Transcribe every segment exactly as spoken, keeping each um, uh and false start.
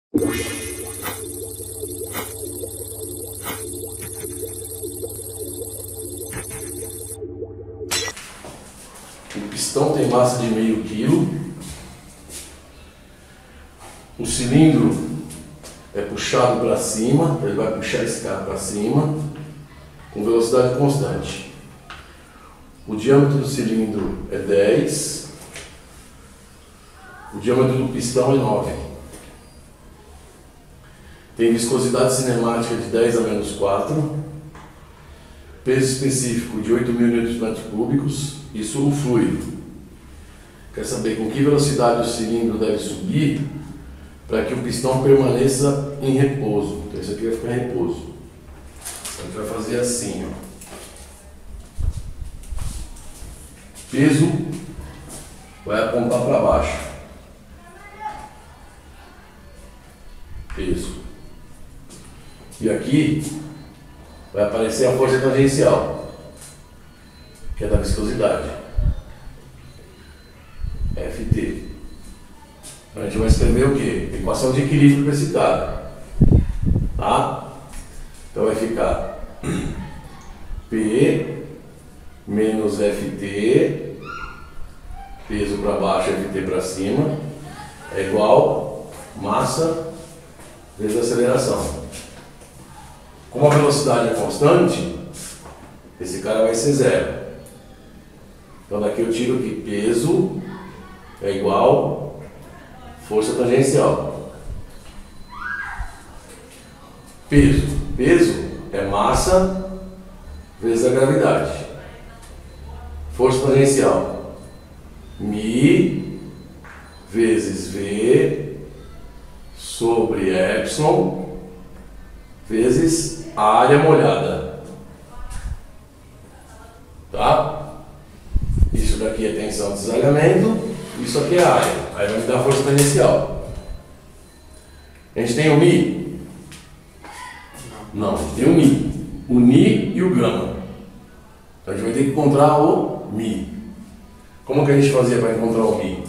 O pistão tem massa de meio quilo. O cilindro é puxado para cima, ele vai puxar esse cara para cima com velocidade constante. O diâmetro do cilindro é dez, o diâmetro do pistão é nove. Tem viscosidade cinemática de dez a menos quatro, peso específico de oito mil newtons por metro cúbicos, isso o fluido. Quer saber com que velocidade o cilindro deve subir para que o pistão permaneça em repouso. Então isso aqui vai ficar em repouso. A gente vai fazer assim, ó. Peso vai apontar para baixo. Peso. E aqui vai aparecer a força tangencial, que é da viscosidade. F T. A gente vai escrever o quê? Equação de equilíbrio para esse cara. Tá? Então vai ficar P menos F T, peso para baixo, F T para cima, é igual massa vezes aceleração. Como a velocidade é constante, esse cara vai ser zero. Então daqui eu tiro que peso é igual força tangencial. Peso. Peso é massa vezes a gravidade. Força tangencial. Mi vezes V sobre Epsilon vezes a área molhada. Tá? Isso daqui é tensão de desalhamento, isso aqui é a área. Aí vai me dar a força tangencial. A gente tem o Mi? Não, a gente tem o Mi. O Ni e o Gama. Então a gente vai ter que encontrar o Mi. Como que a gente fazia para encontrar o Mi?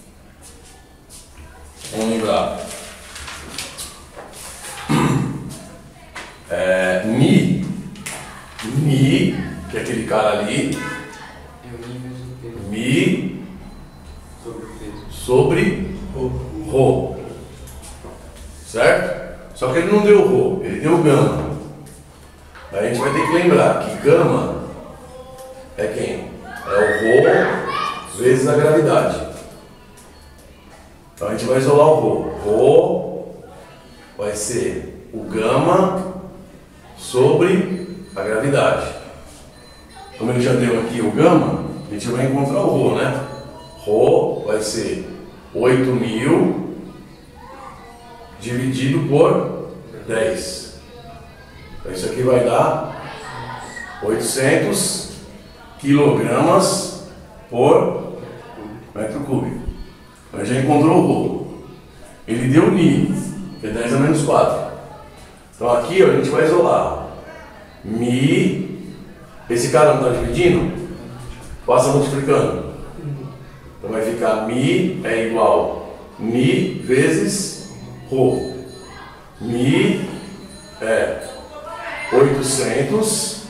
Vamos lembrar. É, Mi, Mi, que é aquele cara ali, Mi sobre Rho, certo? Só que ele não deu Rho, ele deu Gama. Aí a gente vai ter que lembrar que Gama é quem? É o Rho vezes a gravidade. Então a gente vai isolar o Rho. Rho vai ser o Gama sobre a gravidade. Como ele já deu aqui o Gama, a gente vai encontrar o Rho, né? Rho vai ser oito mil dividido por dez. Então isso aqui vai dar oitocentos quilogramas por metro cúbico. Então já encontrou o Rho. Ele deu o Ni, que é dez a menos quatro. Então aqui ó, a gente vai isolar Mi, esse cara não está dividindo? Passa multiplicando. Então vai ficar Mi é igual Ni vezes Rho. Mi é oitocentos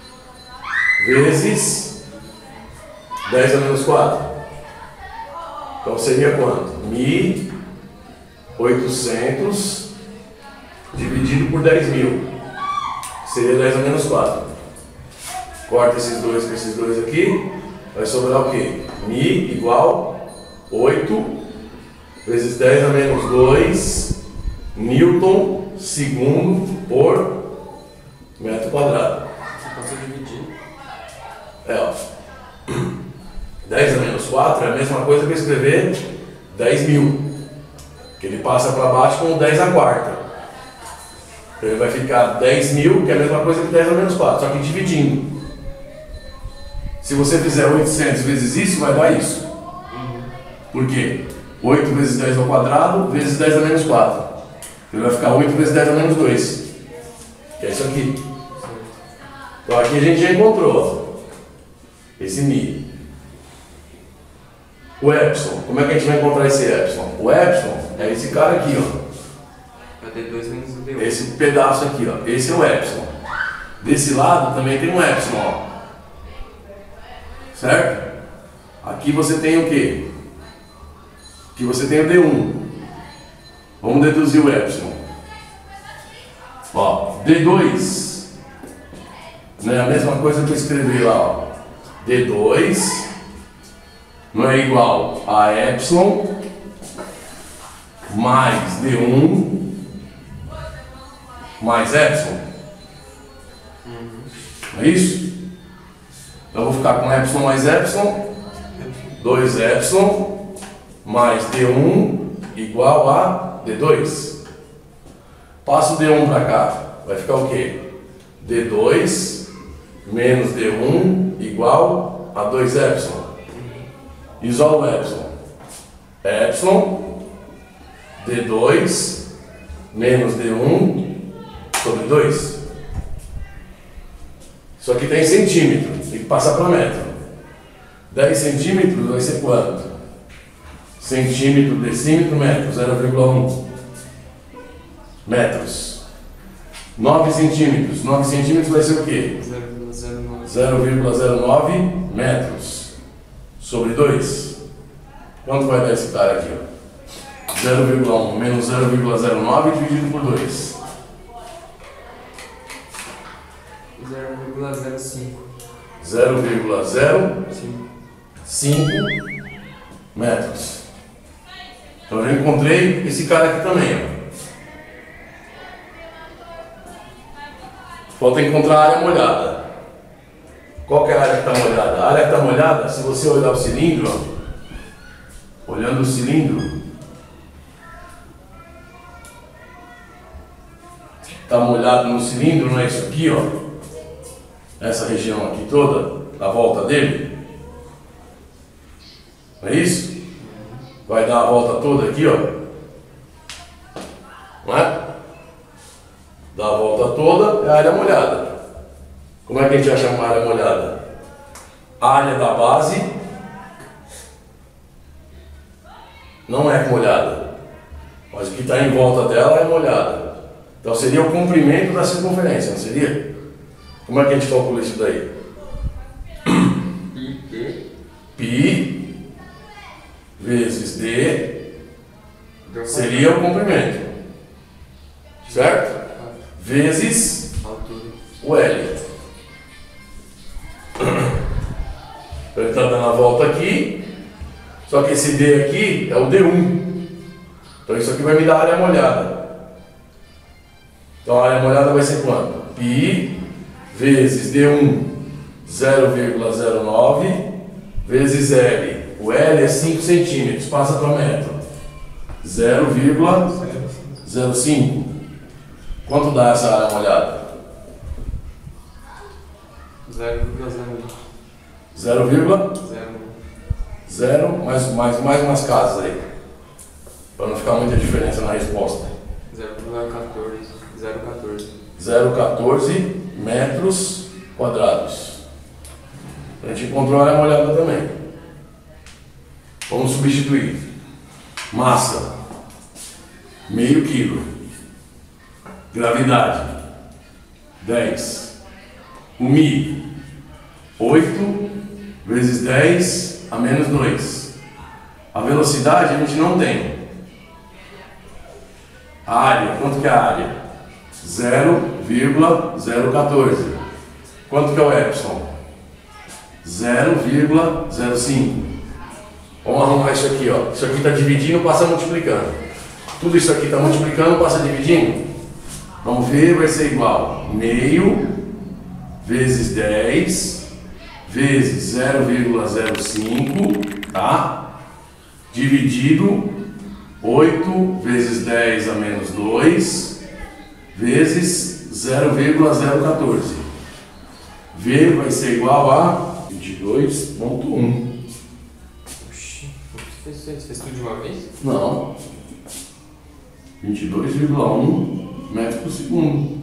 vezes dez a menos quatro. Então seria quanto? Mi oitocentos dividido por dez mil. Seria dez a menos quatro. Corta esses dois com esses dois aqui. Vai sobrar o quê? Mi igual oito vezes dez a menos dois Newton segundo por metro quadrado. Você pode dividir. É, ó. dez a menos quatro é a mesma coisa que escrever dez mil. Que ele passa para baixo com dez a quarta. Então ele vai ficar dez mil, que é a mesma coisa que dez a menos quatro, só que dividindo. Se você fizer oitocentos vezes isso, vai dar isso. Por quê? oito vezes dez ao quadrado, vezes dez a menos quatro. Ele vai ficar oito vezes dez a menos dois. Que é isso aqui. Então aqui a gente já encontrou ó, esse Mi. O Epsilon. Como é que a gente vai encontrar esse Epsilon? O Epsilon é esse cara aqui, ó. É D dois menos o D um. Esse pedaço aqui, ó. Esse é o epsilon. Desse lado também tem um epsilon, ó. Certo? Aqui você tem o quê? Aqui você tem o D um. Vamos deduzir o epsilon. Ó, D dois. Não é a mesma coisa que eu escrevi lá, ó. D dois não é igual a epsilon mais D um mais epsilon. Não é isso? Então eu vou ficar com epsilon mais epsilon, dois epsilon mais D um igual a D dois. Passa o D um para cá, vai ficar o quê? D dois menos D um igual a dois epsilon. Isola o epsilon. Epsilon D dois menos D um sobre dois. Isso aqui tem centímetro, tem que passar para metro. dez centímetros vai ser quanto? Centímetro, decímetro, metro, zero vírgula um metros. nove centímetros, nove centímetros vai ser o quê? zero vírgula zero nove metros sobre dois. Quanto vai dar esse cara aqui? zero vírgula um menos zero vírgula zero nove dividido por dois. zero vírgula zero cinco. zero vírgula zero cinco metros. Então eu já encontrei esse cara aqui também, ó. Falta encontrar a área molhada. Qual que é a área que está molhada? A área que está molhada, se você olhar o cilindro, ó, olhando o cilindro, está molhado no cilindro, não é isso aqui, ó? Essa região aqui toda, a volta dele. Não é isso? Vai dar a volta toda aqui, ó. Não é? Dá a volta toda, é a área molhada. Como é que a gente vai chamar a área molhada? A área da base não é molhada, mas o que está em volta dela é molhada. Então seria o comprimento da circunferência, não seria? Como é que a gente calcula isso daí? Π vezes D seria o comprimento, certo? Vezes o L. Ele está dando a volta aqui, só que esse D aqui é o D um. Então isso aqui vai me dar a área molhada. Então a área molhada vai ser quanto? Π vezes D um, zero vírgula zero nove, vezes L. O L é cinco centímetros, passa para metro. zero vírgula zero cinco. Quanto dá essa área molhada? zero vírgula zero um. zero vírgula zero, mais, mais, mais umas casas aí. Para não ficar muita diferença na resposta. zero vírgula quatorze. zero vírgula quatorze. zero vírgula quatorze metros quadrados. A gente encontrou a área molhada também. Vamos substituir. Massa, meio quilo. Gravidade, dez. O Mi, oito vezes dez a menos dois. A velocidade a gente não tem. A área, quanto que é a área? zero vírgula zero quatorze. Quanto que é o epsilon? zero vírgula zero cinco. Vamos arrumar isso aqui, ó. Isso aqui está dividindo, passa multiplicando. Tudo isso aqui está multiplicando, passa dividindo. Vamos ver, vai ser igual meio vezes dez vezes zero vírgula zero cinco, tá? Dividido oito vezes dez a menos dois vezes zero vírgula zero quatorze. V vai ser igual a vinte e dois ponto um. Oxi, você fez, você fez tudo de uma vez? Não. vinte e dois vírgula um metros por segundo.